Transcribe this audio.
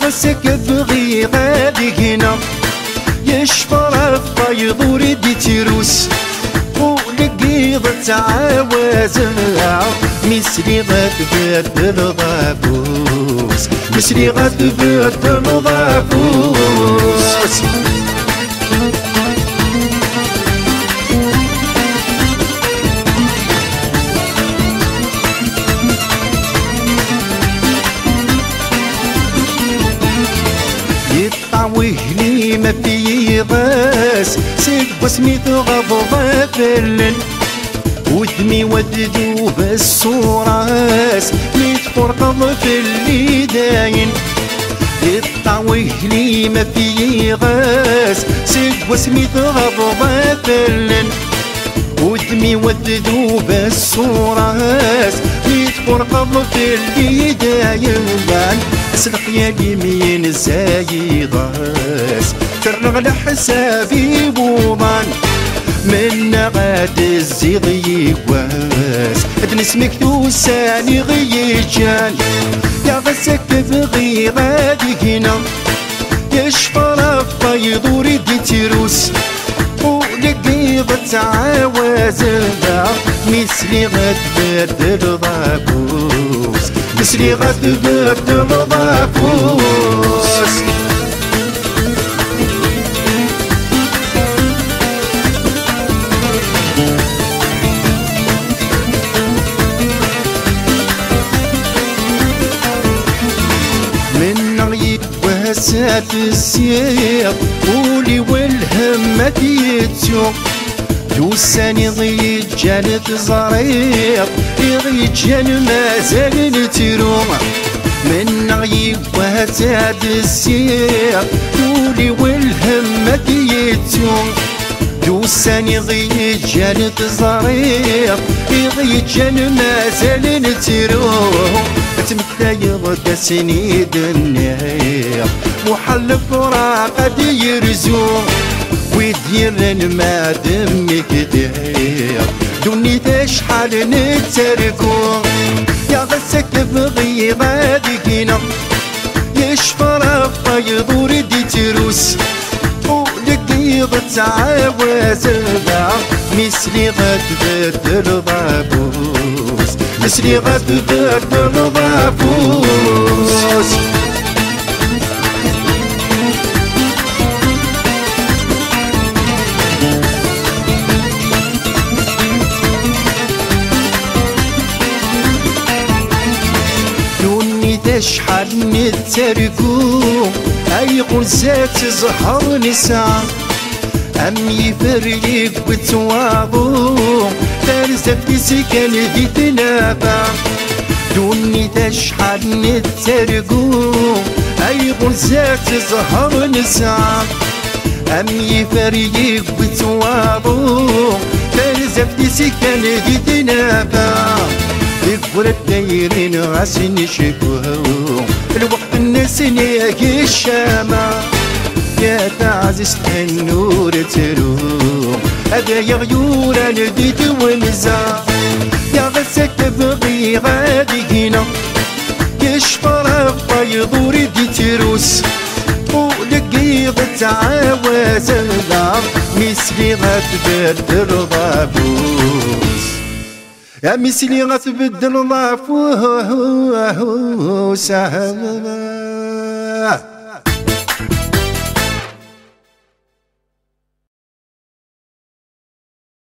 غسك بغي غادي هنا يشفر فايض وريدي تيروس ولقيض تعاوز مسري غتبدل ضابوس مسري غتبدل ضابوس وهني ما في غاس سيد بسمي غضبة فلن ودمي وددو بالصوراس ميت فرقض في اللي داين يطاوهني ما في غاس سيد بسمي غضبة فلن ودمي وددو بالصوراس ميت فرقض في اللي داين سلق يا اليمين زايضاس ترغ لحسابي بوضان من غاد الزيض يواس ادن اسمك توساني غيجان يا غسك بغي غادي هنا يشفر فايض وريدي تيروس ولقيض تعاوز مثلي غتبدل ضابوس مثلي غتبدل ضابوس من غيب وهسات السير قولي والهمة يتسوق دوساني ضيج جانت زريق يضيج جان مازال نتروم من غيب وهتاد السير دولي والهمة يتسوق دوساني ضيج جانت زريق يضيج جان مازال نتروم تمثايض دسني دنيا محل فراق قد يرزوم ويدير ما دمك داير دوني تشحال نتركو يا غسك بغي غادي هنا يشفر فايض وريدي تروس ولقيض تعاوز مثلي غتبدل ضابوس مثلي غتبدل ضابوس شحال نتركو اي غزات زهر نساء ام يفريق بتواضو ترزف في سكن دي تنابا دوني تشحال نتركو اي غزات زهر نساء ام يفريق بتواضو ترزف في سكن دي تنابا يقول الدايرين غاسين يشكوه الوقت الناس نياكي الشامة يا تعزز النور تروم هذا يا غيورا نديت ونزا يا غسك بغي غادي هنا يشفر فايض وريدي تروس ولقيض تعاوز مثلي غتبدل ضابوس يا مثلي غتبدل ضعفوه سهلا